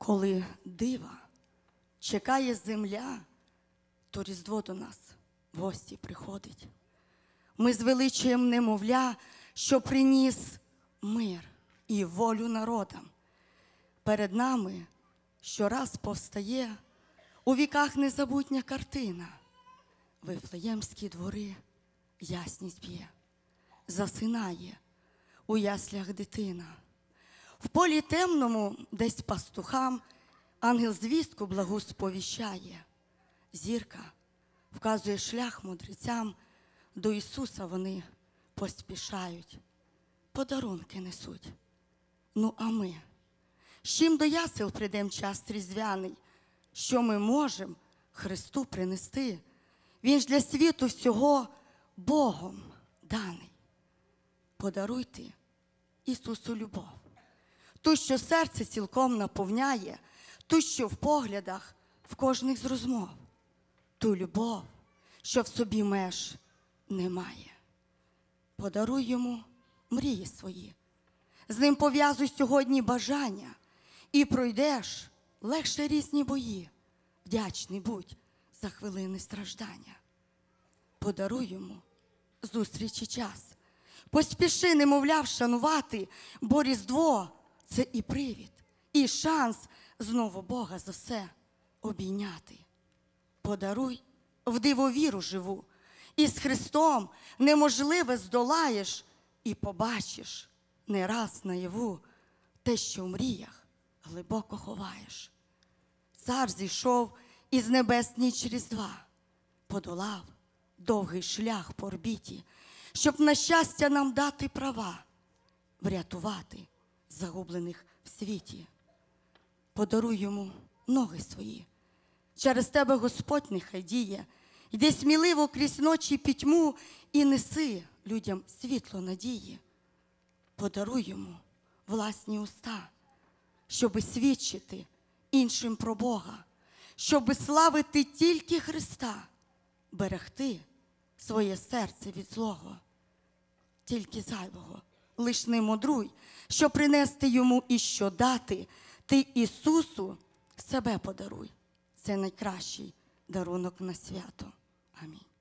Коли дива чекає земля, то Різдво до нас в гості приходить. Ми звеличуємо немовля, що приніс мир і волю народам. Перед нами щораз повстає у віках незабутня картина. Вифлеємські двори ясність б'є, засинає у яслях дитина. В полі темному десь пастухам ангел звістку благу сповіщає. Зірка вказує шлях мудрецям, до Ісуса вони поспішають, подарунки несуть. Ну а ми, з чим до ясел прийдем час різдвяний, що ми можемо Христу принести? Він ж для світу всього Богом даний. Подаруйте Ісусу любов, ту, що серце цілком наповняє, ту, що в поглядах в кожних з розмов, ту любов, що в собі меж немає. Подаруй йому мрії свої, з ним пов'язуй сьогодні бажання, і пройдеш легше різні бої. Вдячний будь за хвилини страждання. Подаруй йому зустрічі час, поспіши, немовля, вшанувати, бо Різдво – це і привід, і шанс знову Бога за все обійняти. Подаруй в дивовіру живу, і з Христом неможливе здолаєш, і побачиш не раз наяву те, що в мріях глибоко ховаєш. Цар зійшов із небес ніч Різдва, подолав довгий шлях по орбіті, щоб на щастя нам дати права, врятувати загублених в світі. Подаруй йому ноги свої, через тебе Господь нехай діє. Йди сміливо крізь ночі пітьму і неси людям світло надії. Подаруй йому власні уста, щоби свідчити іншим про Бога, щоби славити тільки Христа, берегти своє серце від злого. Тільки зайвого лиш не мудруй, що принести йому і що дати. Ти Ісусу себе подаруй. Це найкращий дарунок на свято. Амінь.